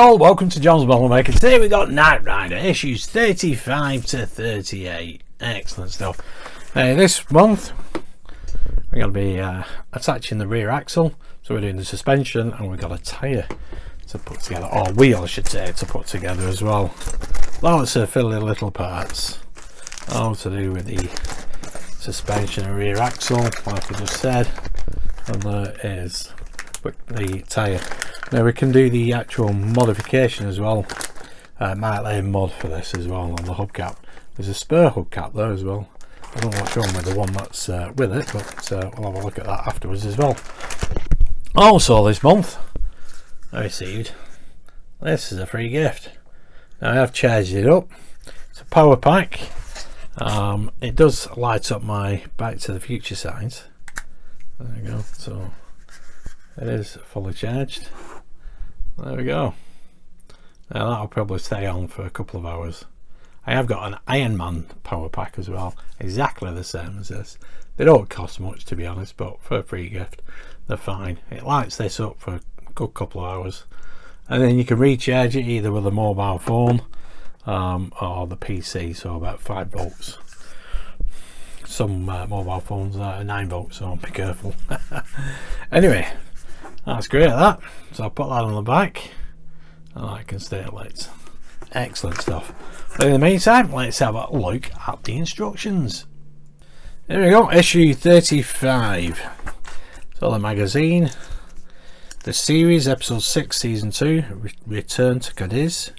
all, welcome to John's Model Maker. Today we've got Knight Rider issues 35 to 38. Excellent stuff. This month we're going to be attaching the rear axle, so we're doing the suspension, and we've got a tyre to put together, or wheel I should say, to put together as well. Lots of fiddly little parts, all to do with the suspension and rear axle, like I just said, and there is the tyre. Now we can do the actual modification as well. Might lay mod for this as well on the hubcap. There's a spare hubcap there as well. I don't know what's wrong with the one that's with it, but we'll have a look at that afterwards as well. Also this month I received this as a free gift. Now I have charged it up. It's a power pack. It does light up my Back to the Future signs. There we go. So it is fully charged. There we go. Now that'll probably stay on for a couple of hours. I have got an Iron Man power pack as well, exactly the same as this. They don't cost much, to be honest, but for a free gift they're fine. It lights this up for a good couple of hours, and then you can recharge it either with a mobile phone or the PC, so about 5 volts. Some mobile phones are 9 volts, so be careful. Anyway, that's great, that. So I'll put that on the back and I can stay lit. Excellent stuff. But in the meantime, let's have a look at the instructions. There we go, issue 35. So the magazine, the series, episode 6, season 2, Return to Cadiz.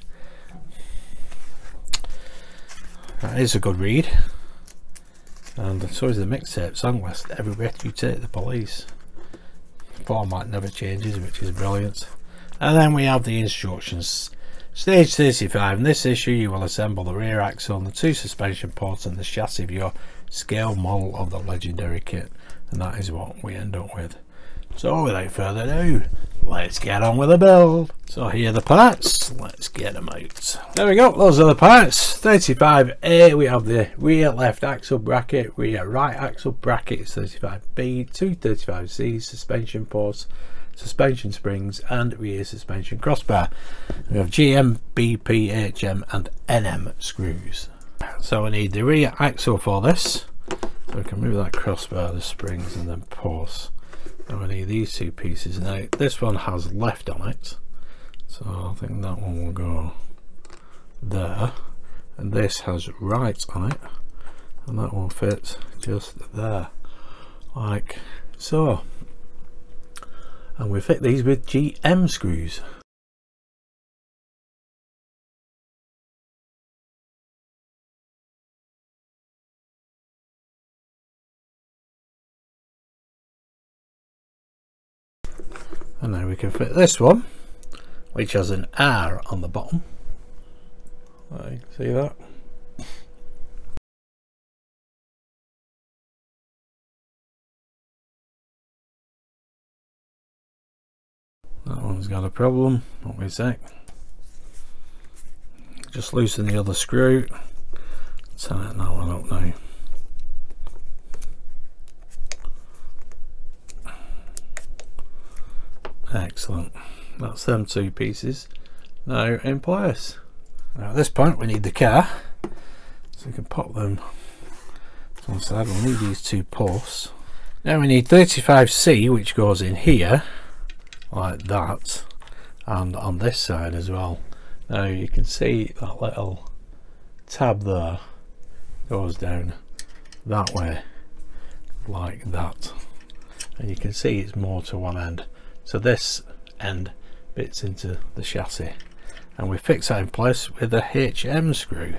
That is a good read. And so is the mixtape song list, Every Breath You Take, the Police. The format never changes, which is brilliant. And then we have the instructions. Stage 35. In this issue you will assemble the rear axle and the 2 suspension ports and the chassis of your scale model of the legendary kit. And that is what we end up with. So without further ado, let's get on with the build. So here are the parts, let's get them out. There we go, those are the parts. 35A, we have the rear left axle bracket, rear right axle bracket, 35B, 2 35C, suspension ports, suspension springs and rear suspension crossbar. We have GM, BP, HM and NM screws. So we need the rear axle for this. So we can move that crossbar, the springs and then ports. Now we need these 2 pieces. Now this one has left on it, so I think that one will go there, and this has right on it, and that one fits just there, like so. And we fit these with GM screws. And now we can fit this one, which has an R on the bottom. See that? That one's got a problem. Wait a sec. Just loosen the other screw. Tighten that one up now. Excellent. That's them 2 pieces now in place. Now at this point we need the car, so we can pop them to one side. We'll need these 2 posts. Now we need 35C, which goes in here like that, and on this side as well. Now you can see that little tab there goes down that way like that, and you can see it's more to one end. So this end bits into the chassis, and we fix that in place with a HM screw.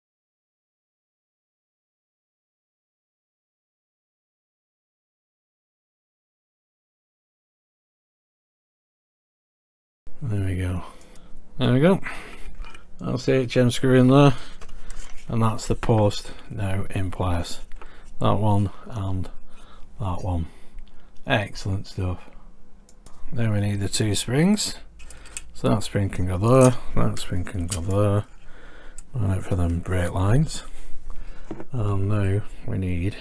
There we go. There we go. That's the HM screw in there, and that's the post now in place. That one and that one. Excellent stuff. Now we need the 2 springs. So that spring can go there, that spring can go there. Right for them brake lines. And now we need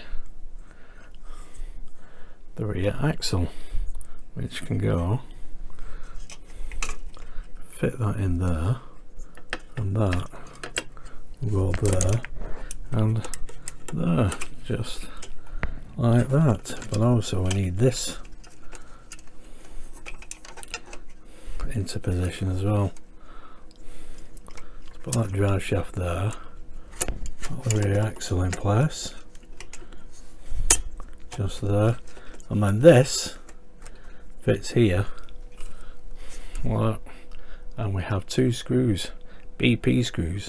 the rear axle, which can go fit that in there, and that will go there and there, just like that. But also we need this into position as well. Let's put that drive shaft there, put the rear axle in place, just there, and then this fits here, like that. And we have 2 screws, BP screws.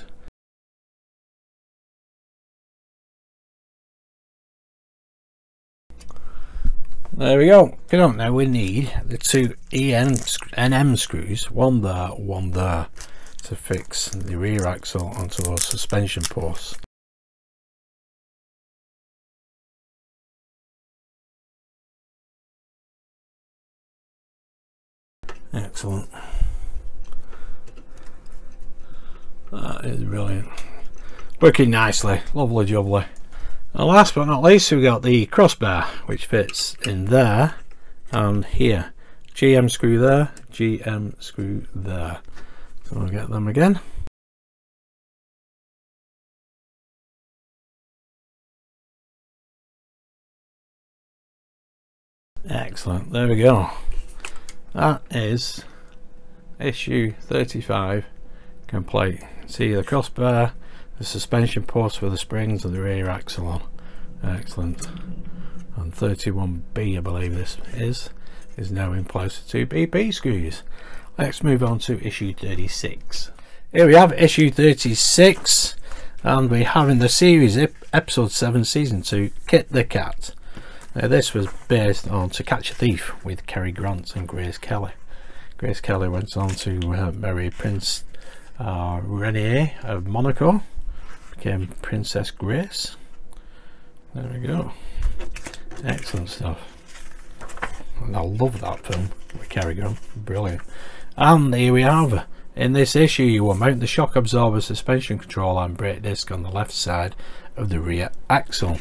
There we go. If you don't know, we need the 2 NM screws, one there, one there, to fix the rear axle onto those suspension posts. Excellent. That is brilliant. Working nicely, lovely jubbly. And last but not least, we've got the crossbar, which fits in there and here. GM screw there, GM screw there. So we'll get them again. Excellent, there we go. That is issue 35 complete. See the crossbar, the suspension post for the springs and the rear axle on. Excellent. And 31B, I believe this is now in place with 2 BP screws. Let's move on to issue 36. Here we have issue 36, and we have in the series episode 7 season 2 Kit the Cat. Now this was based on To Catch a Thief with Cary Grant and Grace Kelly. Grace Kelly went on to marry Prince Renier of Monaco, became Princess Grace. There we go. Excellent stuff. And I love that film with Cary Grant, brilliant. And here we have, in this issue you will mount the shock absorber, suspension controller and brake disc on the left side of the rear axle.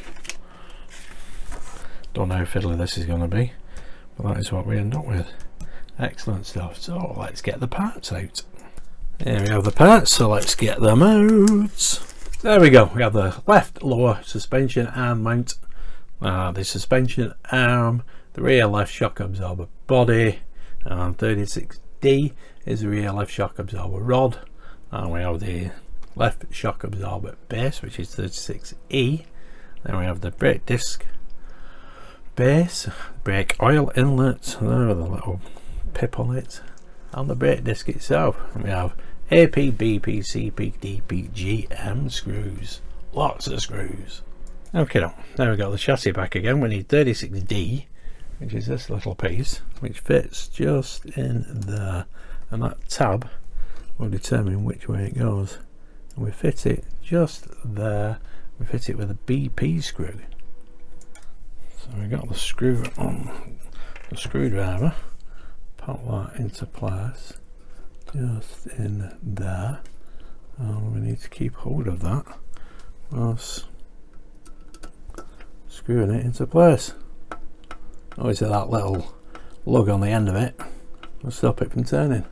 Don't know how fiddly this is going to be, but that is what we end up with. Excellent stuff. So let's get the parts out. Here we have the parts, so let's get them out. There we go. We have the left lower suspension arm mount, the suspension arm, the rear left shock absorber body, and 36D is the rear left shock absorber rod, and we have the left shock absorber base, which is 36E. Then we have the brake disc base, brake oil inlet, there with a little pip on it, and the brake disc itself. And we have AP, BP, CP, DP, GM screws, lots of screws. Okay, now we've got the chassis back again. We need 36D, which is this little piece, which fits just in there, and that tab will determine which way it goes. And we fit it just there. We fit it with a BP screw. So we got the screw on the screwdriver, pop that into place just in there, and we need to keep hold of that whilst screwing it into place. Obviously that little lug on the end of it will stop it from turning.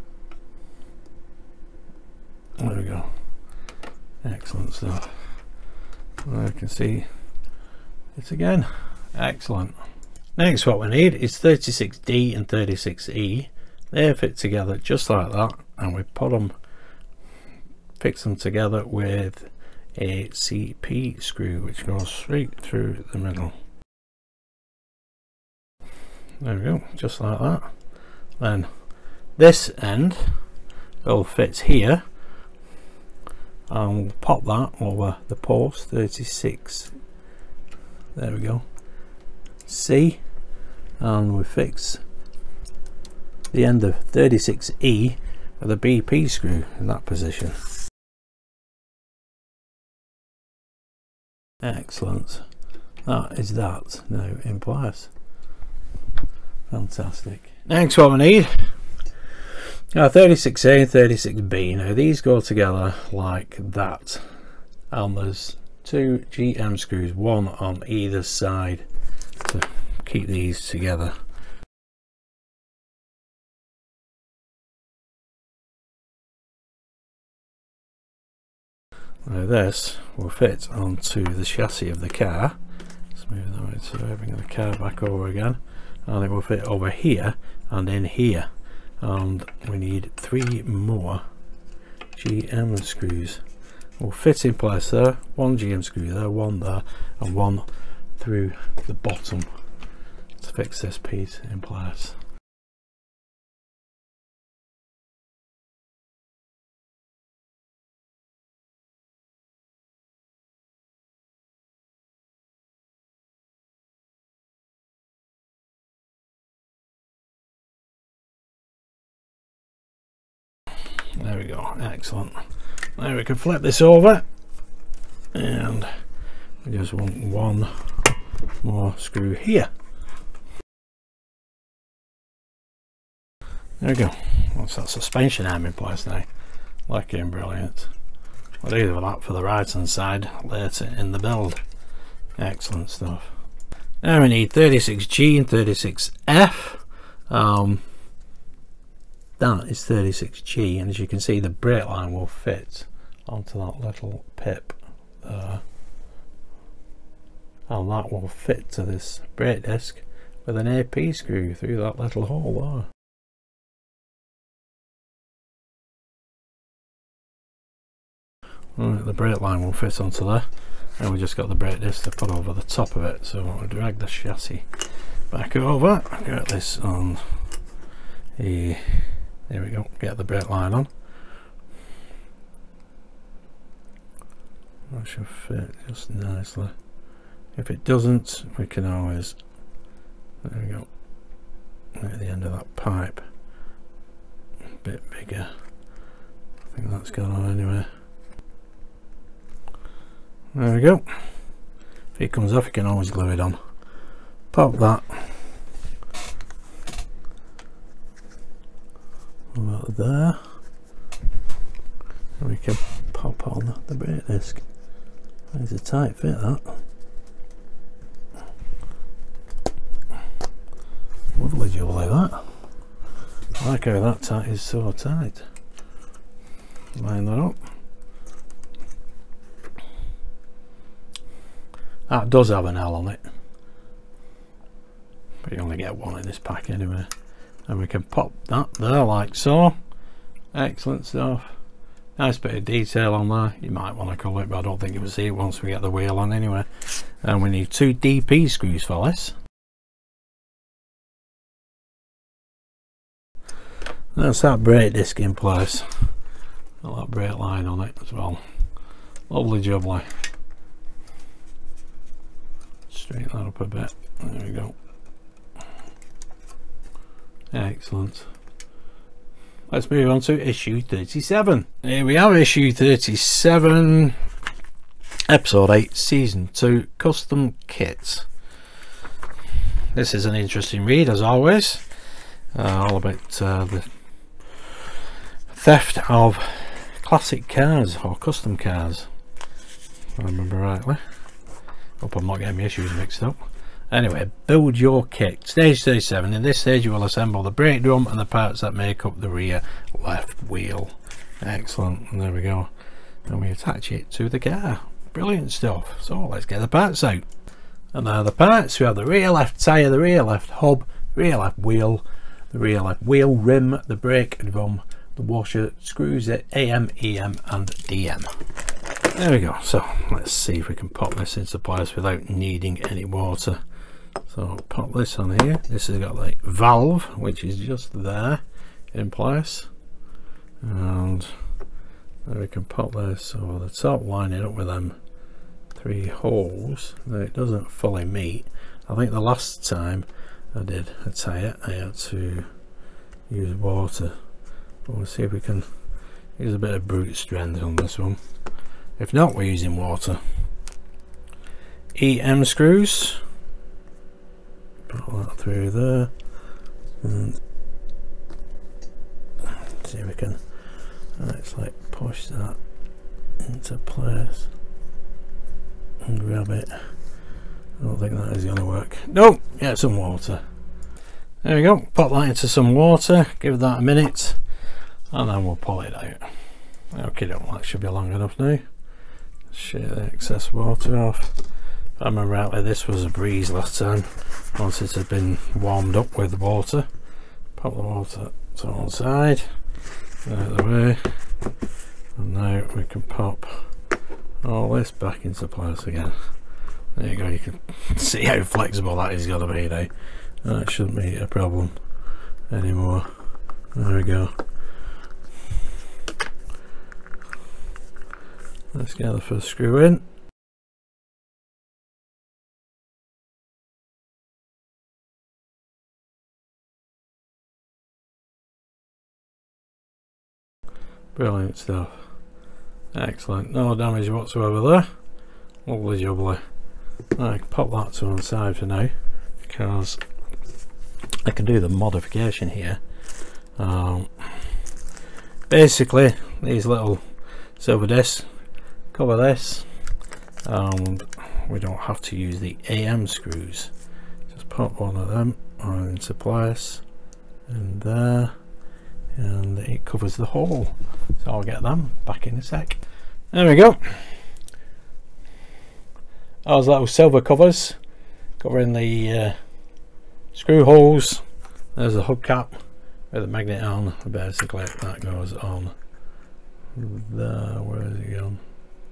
There we go. Excellent stuff. I can see it again. Excellent. Next, what we need is 36D and 36E. They fit together just like that, and we put them, fix them together with a CP screw which goes straight through the middle. There we go, just like that. Then this end will fit here, and we'll pop that over the post 36. There we go. C, and we fix the end of 36E with a BP screw in that position. Excellent. That is that now in place. Fantastic. Next, what we need 36A and 36B. Now these go together like that, and there's 2 GM screws, one on either side, to keep these together. Now this will fit onto the chassis of the car. Let's move that way, so bring the car back over again, and it will fit over here and in here. And we need 3 more GM screws. Will fit in place there. 1 GM screw there, 1 there, and 1 through the bottom to fix this piece in place. There we go, excellent. Now we can flip this over, and we just want 1 more screw here. There we go. That's that suspension arm in place now. Looking brilliant. I'll do that for the right hand side later in the build. Excellent stuff. Now we need 36G and 36F. That is 36G, and as you can see, the brake line will fit onto that little pip there, and that will fit to this brake disc with an AP screw through that little hole there. Right, the brake line will fit onto there, and we just got the brake disc to put over the top of it. So we'll drag the chassis back over, get this on the, there we go, get the brake line on. That should fit just nicely. If it doesn't, we can always, there we go, at the end of that pipe a bit bigger. I think that's gone on anyway. There we go. If it comes off, you can always glue it on. Pop that about there, and we can pop on the brake disc. It's a tight fit, that. Lovely jubbly, that. I like how that tight is so tight. Line that up. That does have an L on it, but you only get 1 in this pack anyway. And we can pop that there like so. Excellent stuff. Nice bit of detail on there. You might want to colour it, but I don't think you will see it once we get the wheel on anyway. And we need 2 DP screws for this. That's that brake disc in place. Got that brake line on it as well. Lovely jubbly. Straighten that up a bit. There we go. Excellent. Let's move on to issue 37. Here we have issue 37, episode 8, season 2, custom kits. This is an interesting read as always. All about the theft of classic cars or custom cars, if I remember rightly. Hope I'm not getting my issues mixed up. Anyway, build your kit. Stage 37. In this stage you will assemble the brake drum and the parts that make up the rear left wheel. Excellent. And there we go. And we attach it to the car. Brilliant stuff. So let's get the parts out. And there are the parts. We have the rear left tyre, the rear left hub, rear left wheel, the rear left wheel rim, the brake drum, the washer, screws, AM, EM and DM. There we go. So let's see if we can pop this into place without needing any water. So pop this on here. This has got the valve, which is just there in place, and then we can pop this over the top, line it up with them 3 holes. Now it doesn't fully meet. I think the last time I did a tyre I had to use water, but we'll see if we can use a bit of brute strength on this one. If not, we're using water. EM screws, put that through there, and see if we can actually push that into place and grab it. I don't think that is going to work. No, get some water. There we go. Pop that into some water, give that a minute, and then we'll pull it out. Okay, that should be long enough now. shake the excess water off. If I remember rightly, this was a breeze last time. Once it had been warmed up with water, pop the water to one side, out of the way, and now we can pop all this back into place again. There you go, you can see how flexible that is going to be now. That shouldn't be a problem anymore. There we go. Let's get the first screw in. Brilliant stuff. Excellent. No damage whatsoever there. Lovely jubbly. I can pop that to one side for now because I can do the modification here. Basically, these little silver discs cover this, and we don't have to use the AM screws. Just pop one of them into place and there, and it covers the hole. So I'll get them back in a sec. There we go. Those little silver covers covering the screw holes. There's the hubcap with the magnet on. Basically that goes on there. Where is it going?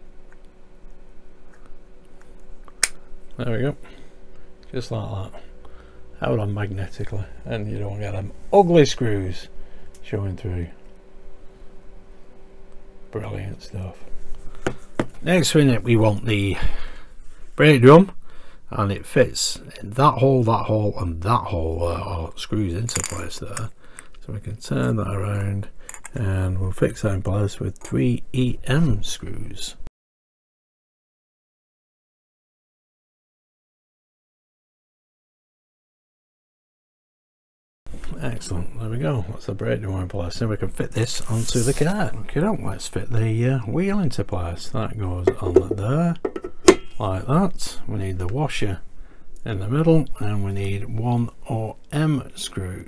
There we go, just like that, held on magnetically, and you don't get them ugly screws showing through. Brilliant stuff. Next thing, we want the brake drum, and it fits in that hole, and that hole are screws into place there. So we can turn that around and we'll fix that in place with 3 EM screws. Excellent, there we go, that's the brake drum in place. Now we can fit this onto the car. Okay, let's fit the wheel into place. That goes on there, like that. We need the washer in the middle, and we need 1 OM screw.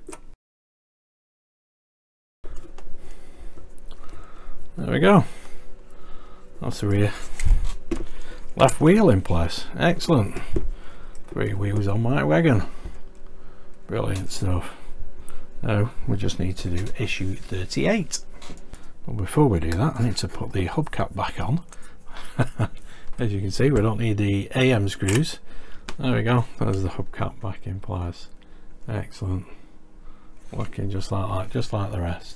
There we go, that's the rear left wheel in place. Excellent, 3 wheels on my wagon. Brilliant stuff. Now we just need to do issue 38. But before we do that, I need to put the hubcap back on. As you can see, we don't need the AM screws. There we go, there's the hubcap back in place. Excellent, working just like that, just like the rest.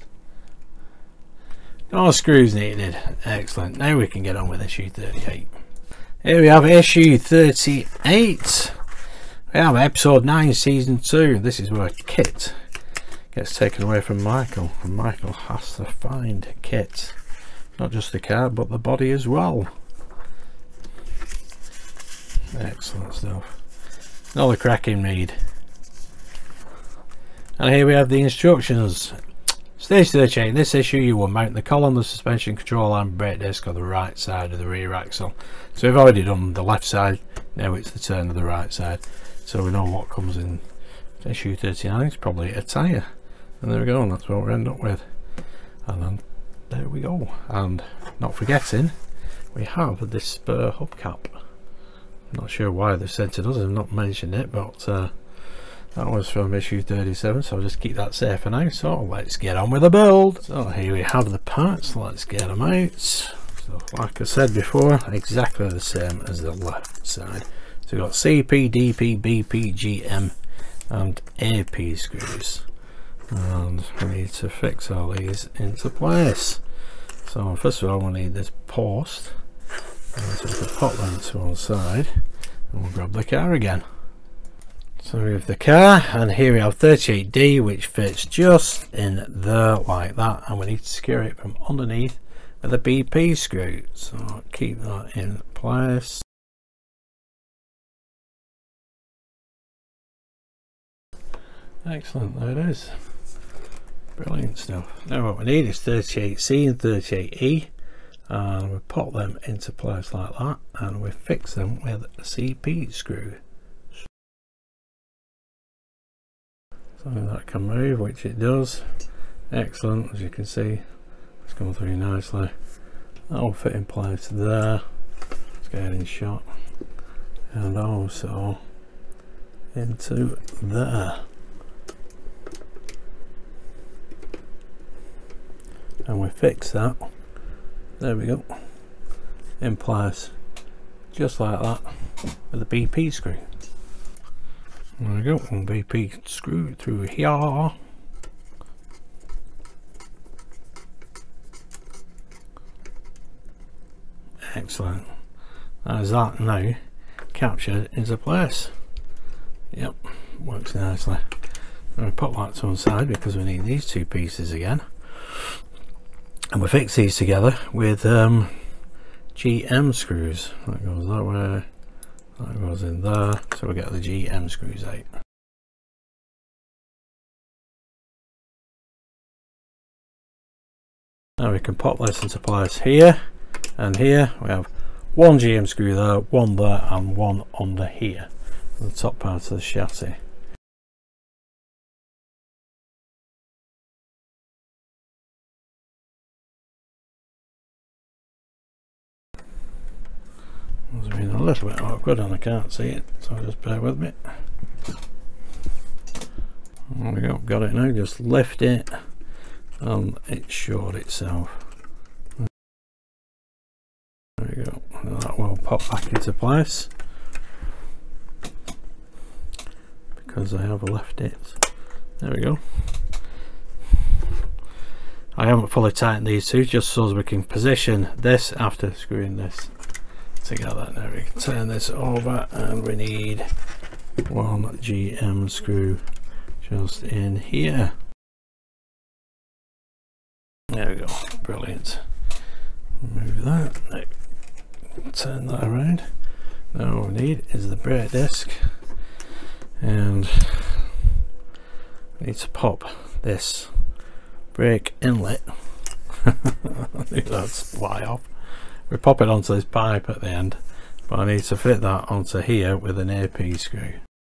No screws needed. Excellent, now we can get on with issue 38. Here we have issue 38. We have episode 9 season 2. This is where Kit gets taken away from Michael, and Michael has to find Kit, not just the car but the body as well. Excellent stuff, another cracking read. And here we have the instructions. Stage 38. In this issue you will mount the column, the suspension control and brake disc on the right side of the rear axle. So we've already done the left side, now it's the turn of the right side, so we know what comes in issue 39. It's probably a tyre. And there we go, and that's what we end up with. And then there we go, and not forgetting we have this spare hubcap. I'm not sure why they sent it us, I've not mentioned it, but that was from issue 37, so I'll just keep that safe for now. So let's get on with the build. So here we have the parts, let's get them out. So like I said before, exactly the same as the left side. So we've got CP, DP, BP, GM and AP screws, and we need to fix all these into place. So first of all we need this post, so we can pop that to one side and we'll grab the car again. So we have the car, and here we have 38D, which fits just in there like that, and we need to secure it from underneath with a BP screw. So keep that in place. Excellent, there it is. Brilliant stuff. Now what we need is 38C and 38E, and we put them into place like that, and we fix them with a CP screw. So that can move, which it does. Excellent, as you can see, it's going through nicely. That will fit in place there. Let's get it in shot, and also into there, and we fix that. There we go, in place just like that with a BP screw. There we go, one BP screw through here. Excellent. As that now captured into place. Yep, works nicely. I'm going to put that to one side because we need these two pieces again, and we fix these together with GM screws. That goes that way, that goes in there, so we get the GM screws out. Now we can pop this into place here, and here we have one GM screw there, one there, and one under here, the top part of the chassis. It's been a little bit awkward and I can't see it, so just bear with me. There we go, got it now. Just lift it and it showed itself. There we go, that will pop back into place because I have left it. There we go. I haven't fully tightened these two just so as we can position this after screwing this together. Now we can turn this over and we need one GM screw just in here. There we go, brilliant. Move that, now, turn that around. Now what we need is the brake disc, and we need to pop this brake inlet. I think that's fly off. We pop it onto this pipe at the end, but I need to fit that onto here with an AP screw.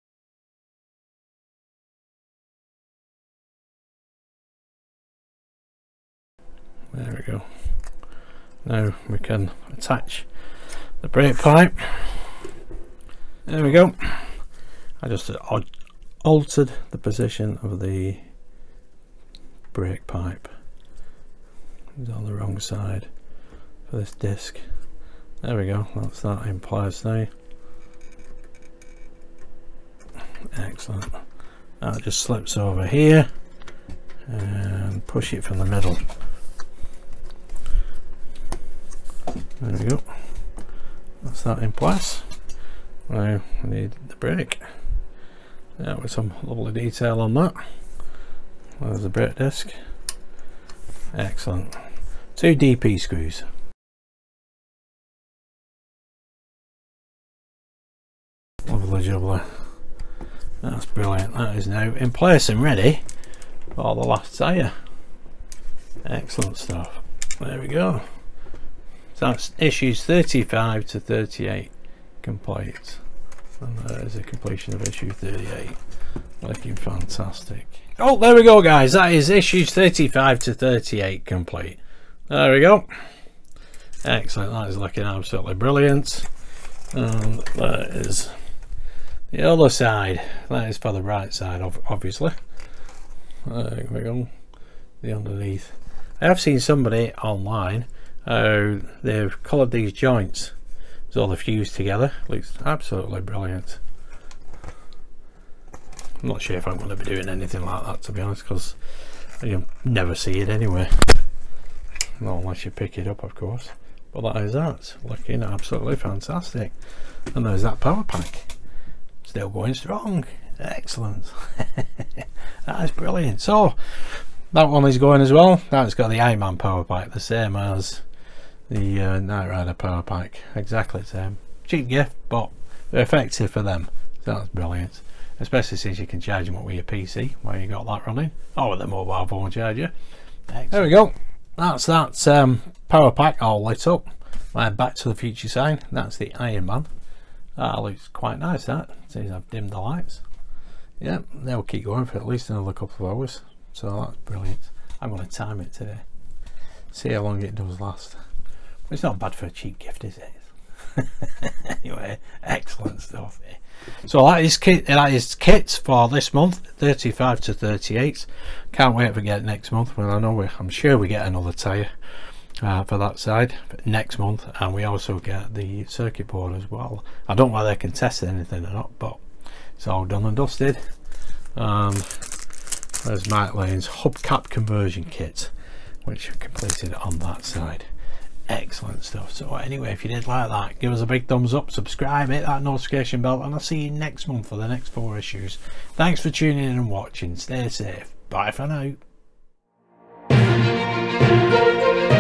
There we go. Now we can attach the brake pipe. There we go. I just altered the position of the brake pipe. It's on the wrong side for this disc. There we go, that's that in place now. Excellent. That just slips over here and push it from the middle. There we go, that's that in place. Now we need the brake. Yeah, with some lovely detail on that. There's the brake disc. Excellent. 2 DP screws. Lovely jubbly. That's brilliant. That is now in place and ready for the last tyre. Excellent stuff. There we go. So that's issues 35 to 38 complete. And there's a completion of issue 38. Looking fantastic. Oh, there we go, guys. That is issues 35 to 38 complete. There we go. Excellent. That is looking absolutely brilliant. And that is the other side. That is for the right side, obviously. There we go. The underneath. I have seen somebody online. They've coloured these joints so they're fused together. Looks absolutely brilliant. I'm not sure if I'm going to be doing anything like that, to be honest, because you never see it anyway. Not unless you pick it up, of course. But that is that. Looking absolutely fantastic. And there's that power pack. Still going strong. Excellent. That is brilliant. So that one is going as well. That's got the Iron Man power pack, the same as the Knight Rider power pack. Exactly the same. Cheap gift, but they're effective for them. So that's brilliant. Especially since you can charge them up with your PC while you got that running, or with a mobile phone charger. Excellent. There we go. That's that power pack all lit up. My Back to the Future sign. That's the Iron Man. That looks quite nice. That since I've dimmed the lights. Yeah, they'll keep going for at least another couple of hours. So that's brilliant. I'm going to time it today. See how long it does last. It's not bad for a cheap gift, is it? Anyway, excellent stuff. So that is kits for this month, 35 to 38. Can't wait for get next month. Well, I'm sure we get another tyre for that side next month, and we also get the circuit board as well. I don't know whether they can test anything or not, but it's all done and dusted. There's Mike Lane's hubcap conversion kit, which I completed on that side. Excellent stuff. So anyway, if you did like that, give us a big thumbs up, subscribe, hit that notification bell, and I'll see you next month for the next 4 issues. Thanks for tuning in and watching. Stay safe. Bye for now.